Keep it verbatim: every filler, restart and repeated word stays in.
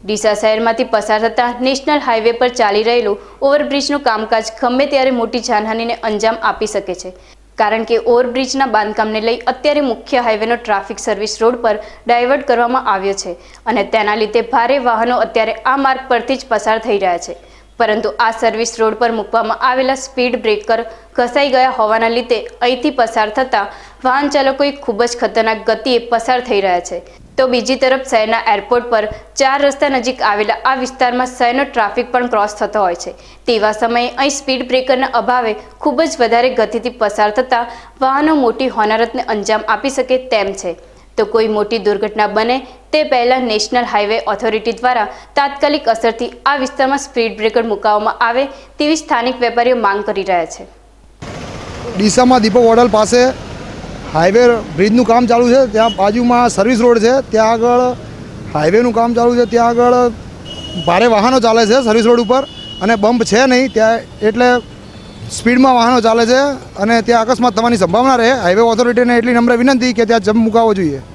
ડીસા શહેરમાંથી પસાર થતા નેશનલ હાઈવે પર ચાલી રહેલું ઓવરબ્રિજનું કામકાજ ગમે ત્યારે મોટી જાનહાનિને અંજામ આપી શકે છે, કારણ કે ઓવરબ્રિજના બાંધકામને લઈ અત્યારે મુખ્ય હાઈવેનો ટ્રાફિક સર્વિસ રોડ પર ડાયવર્ટ કરવામાં આવ્યો છે અને તેના લીધે ભારે વાહનો અત્યારે આ માર્ગ પરથી જ પસાર થઈ રહ્યા છે, પરંતુ આ સર્વિસ રોડ પર મૂકવામાં આવેલા સ્પીડ બ્રેકર ઘસાઈ ગયા હોવાના લીધે અહીંથી પસાર થતા વાહન ચાલકોએ ખૂબ જ ખતરનાક ગતિએ પસાર થઈ રહ્યા છે। તો બીજી તરફ શહેરના એરપોર્ટ પર ચાર રસ્તા નજીક આવેલા આ વિસ્તારમાં શહેરનો ટ્રાફિક પણ ક્રોસ થતો હોય છે, તેવા સમયે અહીં સ્પીડ બ્રેકરના અભાવે ખૂબ જ વધારે ગતિથી પસાર થતા વાહનો મોટી હોનારતને અંજામ આપી શકે તેમ છે। તો કોઈ મોટી દુર્ઘટના બને તે પહેલા નેશનલ હાઈવે ઓથોરિટી દ્વારા તાત્કાલિક અસરથી આ વિસ્તારમાં સ્પીડ બ્રેકર મુકાવવામાં આવે તેવી સ્થાનિક વેપારીઓ માંગ કરી રહ્યા છે। ડીસામાં દીપક હોટલ પાસે હાઈવે બ્રિજનું કામ ચાલુ છે, ત્યાં બાજુમાં સર્વિસ રોડ છે, ત્યાં આગળ હાઈવેનું કામ ચાલુ છે, ત્યાં આગળ ભારે વાહનો ચાલે છે સર્વિસ રોડ ઉપર અને બમ્પ છે નહીં, ત્યાં એટલે સ્પીડમાં વાહનો ચાલે છે અને ત્યાં અકસ્માત થવાની સંભાવના રહે। હાઈવે ઓથોરિટીને એટલી નમ્ર વિનંતી કે ત્યાં જમ્પ મુકાવવો જોઈએ।